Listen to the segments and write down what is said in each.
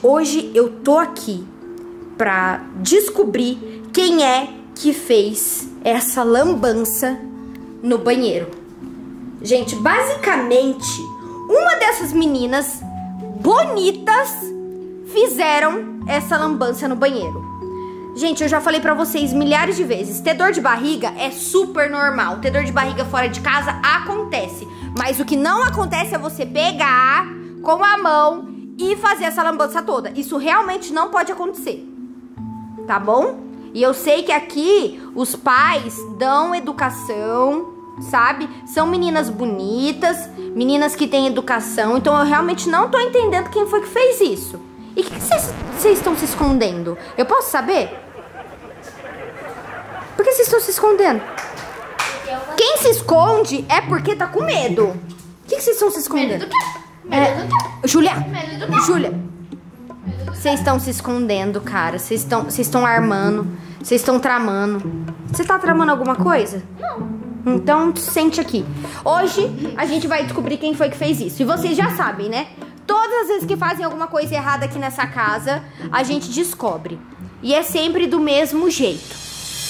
Hoje eu tô aqui pra descobrir quem é que fez essa lambança no banheiro. Gente, basicamente, uma dessas meninas bonitas fizeram essa lambança no banheiro. Gente, eu já falei pra vocês milhares de vezes, ter dor de barriga é super normal. Ter dor de barriga fora de casa acontece. Mas o que não acontece é você pegar com a mão e fazer essa lambança toda. Isso realmente não pode acontecer, tá bom? E eu sei que aqui os pais dão educação, sabe? São meninas bonitas, meninas que têm educação. Então eu realmente não tô entendendo quem foi que fez isso. E o que vocês estão se escondendo? Eu posso saber? Por que vocês estão se escondendo? Quem se esconde é porque tá com medo. O que vocês estão se escondendo? Medo do quê? Medo do quê? Júlia, Medo do quê? Júlia, vocês estão se escondendo, cara. Vocês estão armando. Vocês estão tramando. Você tá tramando alguma coisa? Não. Então sente aqui. Hoje a gente vai descobrir quem foi que fez isso. E vocês já sabem, né? Todas as vezes que fazem alguma coisa errada aqui nessa casa, a gente descobre. E é sempre do mesmo jeito.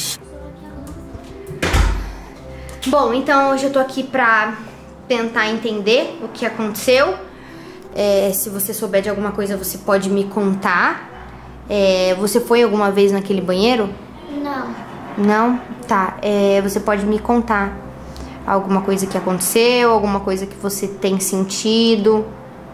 Bom, então hoje eu tô aqui pra tentar entender o que aconteceu. Se você souber de alguma coisa, você pode me contar. Você foi alguma vez naquele banheiro? Não. Não? Tá. Você pode me contar alguma coisa que aconteceu, alguma coisa que você tem sentido?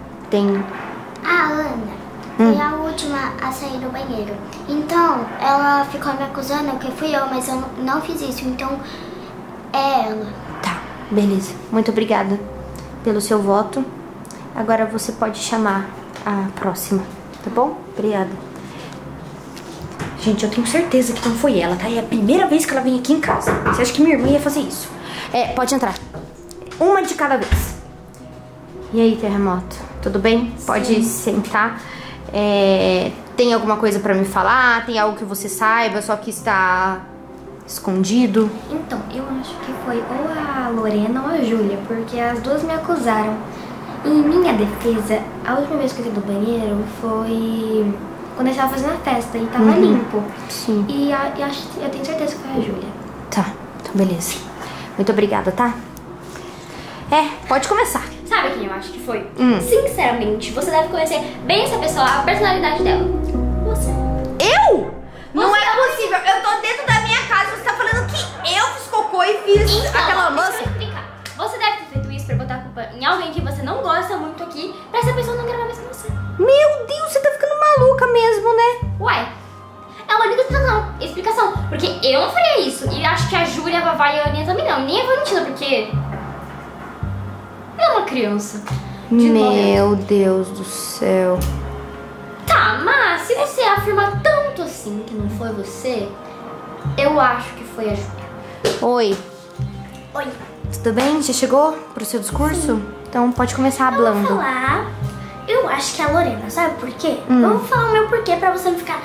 A Ana foi a última a sair do banheiro. Então, ela ficou me acusando que fui eu, mas eu não fiz isso. Então, é ela. Tá, beleza. Muito obrigada pelo seu voto. Agora você pode chamar a próxima, tá bom? Obrigada. Gente, eu tenho certeza que não foi ela, tá? É a primeira vez que ela vem aqui em casa. Você acha que minha irmã ia fazer isso? Pode entrar. Uma de cada vez. E aí, Terremoto? Tudo bem? Sim. Pode sentar. Tem alguma coisa pra me falar? Tem algo que você saiba, só que está escondido? Então, eu acho que foi ou a Lorena ou a Júlia, porque as duas me acusaram. Em minha defesa, a última vez que eu fui do banheiro foi quando a gente tava fazendo a festa e tava limpo. Sim. E eu tenho certeza que foi a Júlia. Tá, então beleza. Muito obrigada, tá? Pode começar. Sabe quem eu acho que foi? Sinceramente, você deve conhecer bem essa pessoa, a personalidade dela. Você. Eu? Não é possível. Eu tô dentro da minha casa, você tá falando que eu fiz cocô e fiz Então, aquela deixa eu moça? explicar. Você deve ter feito isso pra botar a culpa em alguém que você não gosta muito aqui, pra essa pessoa não gravar mais com você. Meu Deus, você tá ficando maluca mesmo, né? Uai, é uma única explicação. Porque eu não faria isso. E acho que a Júlia, a Vavá e a Aninha também não. Nem a Valentina, porque ela é uma criança. Meu Deus do céu. Tá, mas se você afirma tanto assim que não foi você, eu acho que foi a Júlia. Oi, Oi. tudo bem? Já chegou pro seu discurso? Sim. Então pode começar Eu vou hablando. falar, eu acho que é a Lorena, sabe por quê? Eu vou falar o meu porquê pra você não ficar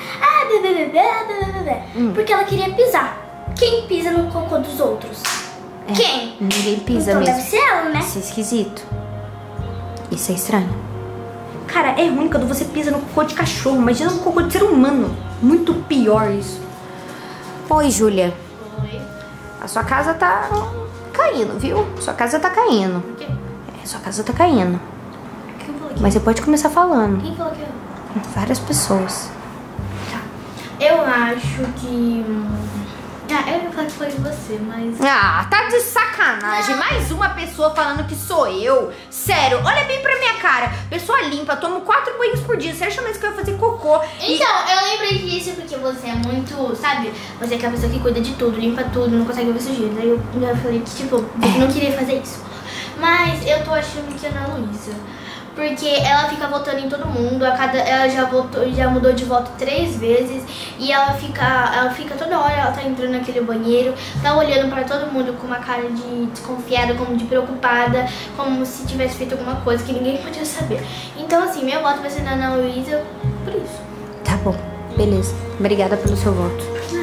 porque ela queria pisar. Quem pisa no cocô dos outros? Quem? Ninguém pisa Então mesmo. deve ser ela, né? Isso é esquisito. Isso é estranho. Cara, é ruim quando você pisa no cocô de cachorro. Imagina no cocô de ser humano. Muito pior isso. Oi, Júlia. Oi. A sua casa tá caindo, viu? Sua casa tá caindo. O quê? Sua casa tá caindo. Quem falou que Mas você pode começar falando. Quem falou que eu? Várias pessoas. Eu acho que... eu ia falar que foi você, mas... Ah, tá de sacanagem. Mais uma pessoa falando que sou eu. Sério, olha bem pra minha cara. Pessoa limpa, tomo 4 banhos por dia. Você acha mesmo que eu ia fazer cocô? Então, eu lembrei disso porque você é muito, sabe? Você é aquela pessoa que cuida de tudo, limpa tudo, não consegue ver sujeira. Daí eu falei que, tipo, você não queria fazer isso. Mas eu tô achando que é a Ana Luísa. Porque ela fica votando em todo mundo, ela já mudou de voto 3 vezes. E ela fica toda hora, ela tá entrando naquele banheiro, tá olhando pra todo mundo com uma cara de desconfiada, como de preocupada, como se tivesse feito alguma coisa que ninguém podia saber. Então assim, meu voto vai ser na Ana Luísa por isso. Tá bom, beleza. Obrigada pelo seu voto.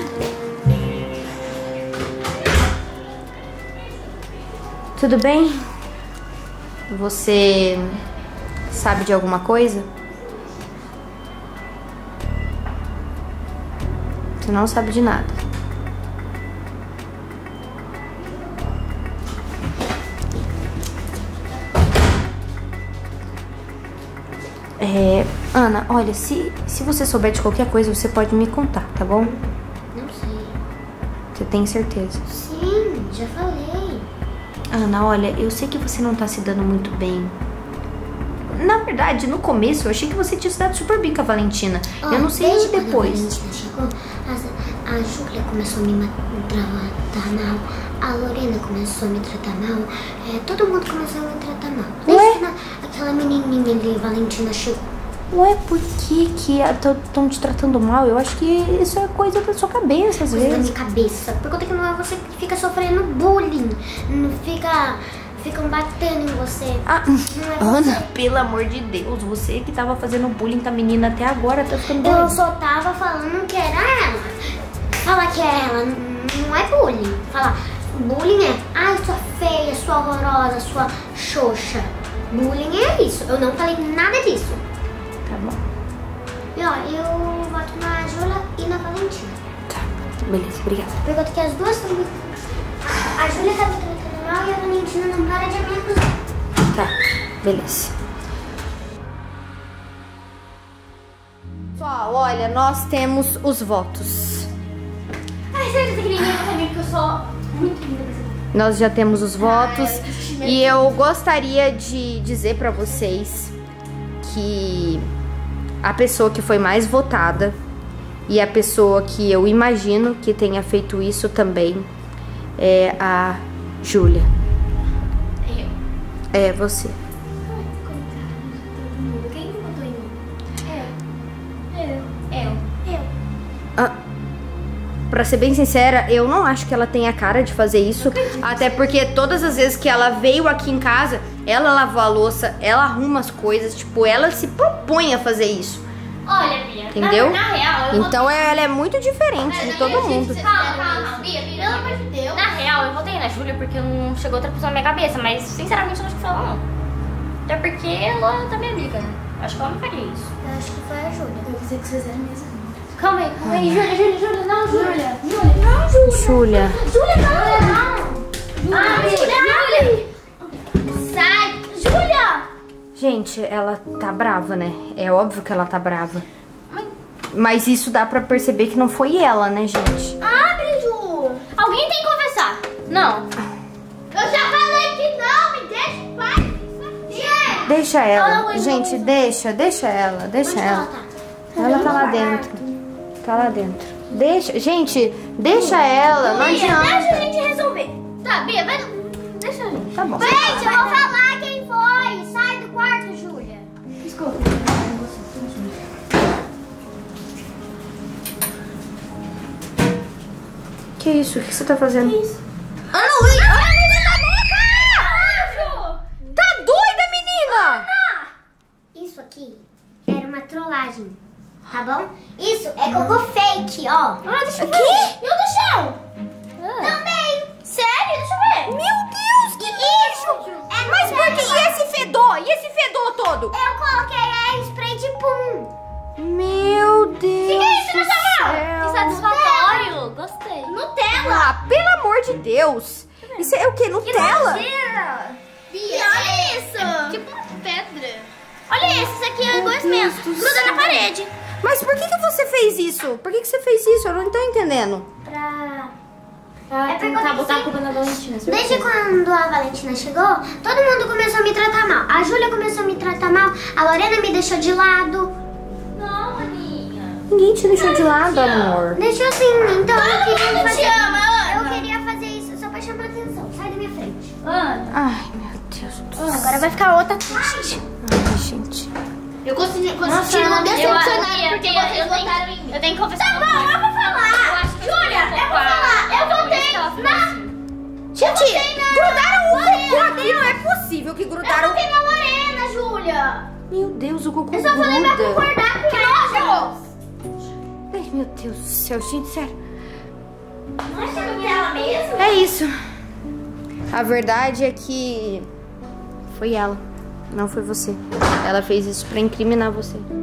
Tudo bem? Você sabe de alguma coisa? Você não sabe de nada. Ana, olha, se você souber de qualquer coisa, você pode me contar, tá bom? Não sei. Você tem certeza? Sim, já falei. Ana, olha, eu sei que você não tá se dando muito bem. Na verdade, no começo, eu achei que você tinha se dado super bem com a Valentina. Eu não sei desde depois. Quando a Valentina chegou, a Júlia começou a me tratar mal. A Lorena começou a me tratar mal. Todo mundo começou a me tratar mal. Desde aquela menininha ali, Valentina chegou. Ué, por que estão te tratando mal? Eu acho que isso é coisa da sua cabeça, às Coisa da vezes. minha cabeça. Por conta que não é você que fica sofrendo bullying. Não ficam batendo em você. Ah, Não é Ana, você. pelo amor de Deus, você que tava fazendo bullying com a menina até agora tá ficando Eu doida. só tava falando que era ela. Falar que é ela não é bullying. Falar bullying é, ai, sua feia, sua horrorosa, sua xoxa. Bullying é isso. Eu não falei nada disso. Tá bom. E ó, eu voto na Júlia e na Valentina. Tá, beleza, obrigada. Por conta que as duas estão me... A Júlia tá me tratando mal e a Valentina não para de me acusar. Tá, beleza. Pessoal, olha, nós temos os votos. Ai, será que você queria também? Porque eu sou muito linda pra você. Nós já temos os votos e eu gostaria de dizer pra vocês que a pessoa que foi mais votada e a pessoa que eu imagino que tenha feito isso também é a Júlia. Eu. É você. Quem votou em mim? Eu. Ah, pra ser bem sincera, eu não acho que ela tenha a cara de fazer isso. Até porque todas as vezes que ela veio aqui em casa, ela lavou a louça, ela arruma as coisas. Tipo, ela se propõe a fazer isso. Olha, Bia. Entendeu? Na real, eu Então ela é muito diferente de todo mundo. Calma, Bia, pelo amor de Deus. Na real, eu votei na Júlia porque não chegou outra pessoa na minha cabeça, mas sinceramente eu não acho que foi ela, não. Até porque ela tá minha amiga, né? Acho que ela não faria isso. Eu acho que foi a Júlia. Eu pensei que vocês eram mesmo. Calma aí. Júlia, não, Júlia. Não, Júlia. Júlia, não. Júlia. Sai, Júlia. Gente, ela tá brava, né? É óbvio que ela tá brava. Mas isso dá pra perceber que não foi ela, né, gente? Abre, Ju. Alguém tem que conversar. Não. Eu já falei que não, me deixa em paz. Deixa ela. Gente, deixa ela. Deixa ela. Ela tá lá dentro. Tá lá dentro. Deixa, gente, deixa ela. Não Bia, deixa a adianta. gente resolver. Tá, Bia, vai. Deixa a gente. Tá bom. Gente, eu vou falar quem foi. Sai do quarto, Júlia. Desculpa. Que isso? O que você tá fazendo? Que isso? Ana Luísa! Tá doida, menina? Isso aqui era uma trollagem, tá bom? Isso é cocô fake, ó. Deixa eu ver. E o do chão? Também. Sério? Deixa eu ver. Meu Deus, que lixo! É Mas por que? E esse fedor? E esse fedor todo? Eu coloquei spray de pum. Meu Deus. Que é isso, do Nacional? céu. Que satisfatório. Gostei. Nutella. Ah, pelo amor de Deus. Isso é o quê? Nutella? Bia, olha isso. Tipo uma pedra. Olha esse, isso aqui é igual esse mesmo. Gruda na parede. Mas por que você fez isso? Por que você fez isso? Eu não tô entendendo. É porque botar a culpa na Valentina. desde quando a Valentina chegou, todo mundo começou a me tratar mal. A Júlia começou a me tratar mal, a Lorena me deixou de lado. Não, Aninha. Ninguém te deixou de lado, amor. Deixou assim, então eu queria mundo fazer. te ama, Ana. Eu queria fazer isso só pra chamar atenção. Sai da minha frente. Ana. Ai, meu Deus do céu. Agora vai ficar outra triste. Ai, gente. Eu continuo decepcionada porque vocês votaram em mim. Eu tenho que confessar. Tá bom, eu vou falar. Júlia, eu vou falar. Eu votei na... Gente, grudaram o cocô aqui. Não é possível que grudaram... Eu votei na Lorena, Júlia. Meu Deus, o cocô Eu só falei pra gruda. concordar com ela. Ai, meu Deus do céu, gente, sério. Não é sobre ela mesmo? É isso. A verdade é que foi ela, não foi você. Ela fez isso pra incriminar você.